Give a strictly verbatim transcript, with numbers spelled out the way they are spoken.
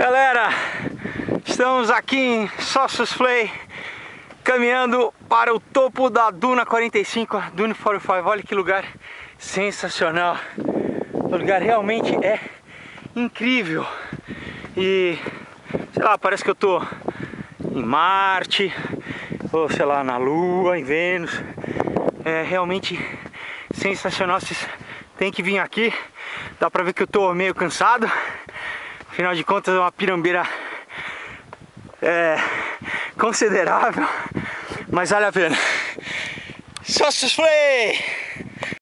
Galera, estamos aqui em Sócios Play, caminhando para o topo da Duna quarenta e cinco, a Dune quarenta e cinco. Olha que lugar sensacional. O lugar realmente é incrível. E sei lá, parece que eu tô em Marte, ou sei lá, na Lua, em Vênus. É realmente sensacional. Vocês têm que vir aqui. Dá pra ver que eu tô meio cansado. Afinal de contas é uma pirambeira é, considerável, mas vale a pena. Sócios Play!